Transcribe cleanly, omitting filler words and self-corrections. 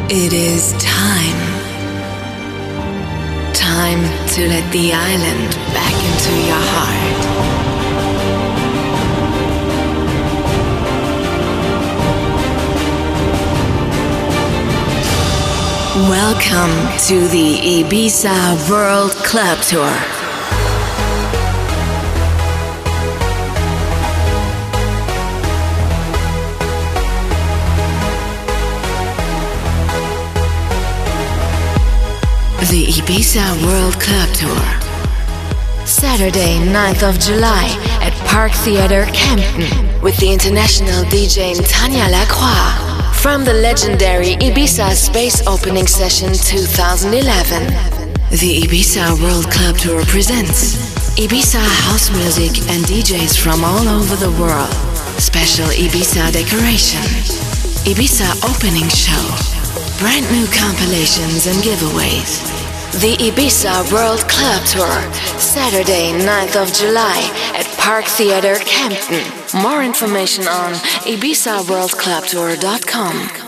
It is time. Time to let the island back into your heart. Welcome to the Ibiza World Club Tour. The Ibiza World Club Tour. Saturday, 9th of July at Park Theatre, Kempten, with the international DJ Tanya Lacroix. From the legendary Ibiza Space Opening Session 2011. The Ibiza World Club Tour presents Ibiza house music and DJs from all over the world. Special Ibiza decoration. Ibiza opening show. Brand new compilations and giveaways. The Ibiza World Club Tour, Saturday, 9th of July at Park Theatre, Kempten. More information on ibizaworldclubtour.com.